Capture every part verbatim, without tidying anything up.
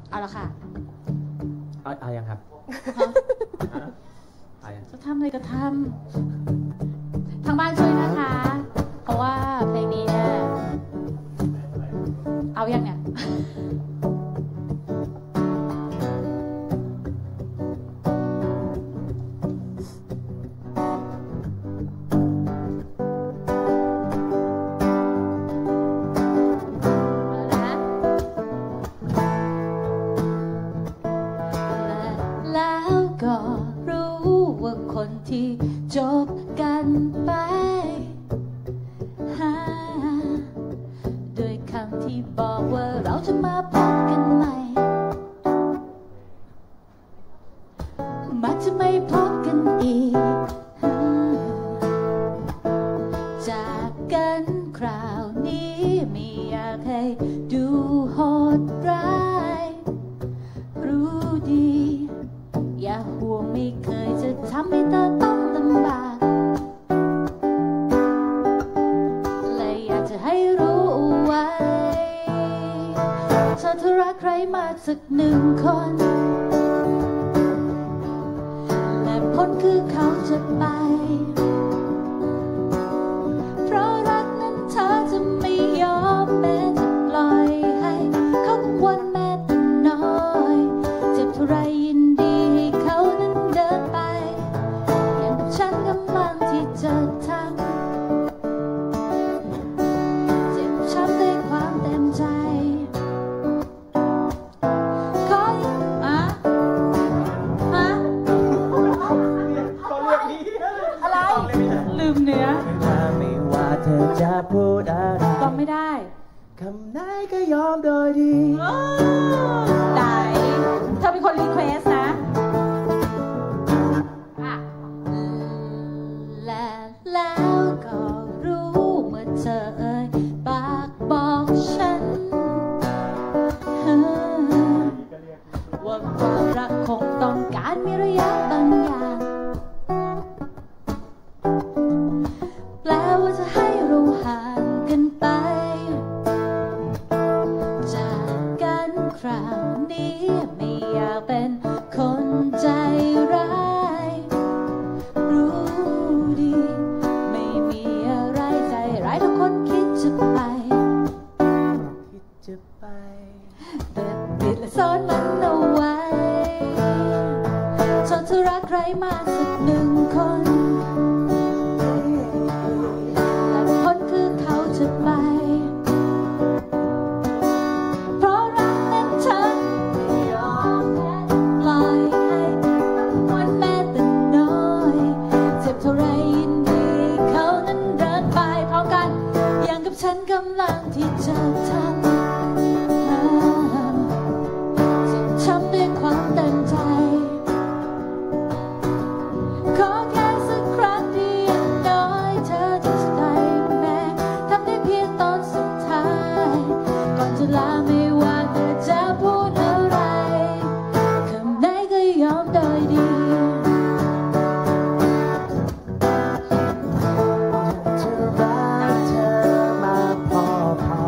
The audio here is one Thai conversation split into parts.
เอาละค่ะเอาเอายังครับจะทำอะไรก็ทำทางบ้านช่วยนะคะเพราะว่าเพลงนี้เนี่ยเอายังเนี่ยคนที่จบกันไปด้วยคำที่บอกว่าเราจะมาพบกันใหม่มักจะไม่พบกันอีกจากกันคราวนี้ไม่อยากให้ดูโหดร้ายรู้ดีอย่าห่วงไม่เคยจะทำให้เธอต้องลำบากและอยากจะให้รู้ไว้เธอถ้ารักใครมาสักหนึ่งคนและผลคือเขาจะไปเพราะรักนั้นเธอจะไม่ยอมแม้จะปล่อยให้เขากังวลแม้แต่น้อยเจ็บเท่าไรยินดีให้เขานั้นเดินไปอย่างฉันกำลังที่จะทำเจ็บช้ำด้วยความเต็มใจขออะฮะอะไรลืมเนื้อไม่ว่าเธอจะพูดอะไรร้องไม่ได้คำไหนก็ยอมโดยดีได้เธอเป็นคนรีเควสนะและแล้วก็รู้เมื่อเธอเอ่ยปากบอกฉันว่าความรักคงต้องการมีระยะบางอย่างแปลว่าจะให้เราห่างกันไปจากกันคราวนี้ไม่อยากเป็นคนใจร้ายรู้ดีไม่มีอะไรใจร้ายทุกคนคิดจะไปคิดจะไปแต่ปิดและซ่อนมันเอาไว้เธอจะรักใครมาสักหนึ่งคนและผลคือเขาจะไปเพราะรักนั้นฉันไม่ยอมปล่อยให้วันแม้แต่น้อยเจ็บเท่าไรยินดีเขานั้นเดินไปพร้อมกันอย่างกับฉันกำลังที่จะทำเจ็บช้ำด้วยความเต็มใจขอแค่สักครั้งที่อย่างน้อยเธอจะได้แม้ทำได้เพียงตอนสุดท้ายก่อนจะลาไม่ว่าเธอจะพูดอะไรคำไหนก็ยอมโดยดีจะรักเธอมาพอพอ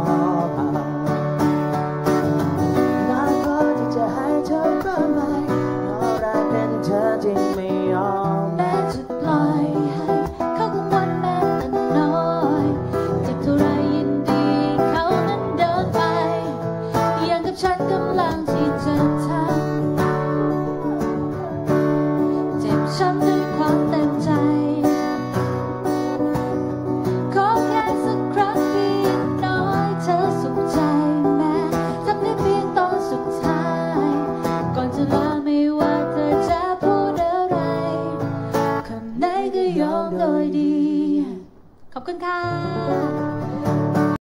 น้อยพอที่จะให้เธอก็ไม่เพราะรักนั้นเธอจึงไม่ยอมแม้จะปล่อยให้เขากังวลแม้แต่น้อยเจ็บเท่าไรยินดีเขานั้นเดินไปอย่างกับฉันกำลังที่จะทำเจ็บช้ำด้วยความเต็มใจขอแค่สักครั้งที่อย่างน้อยเธอสุขใจแม้ทำได้เพียงตอนสุดท้ายก่อนจะลาไม่ว่าเธอจะพูดอะไรคำไหนก็ยอมโดยดีขอบคุณค่ะ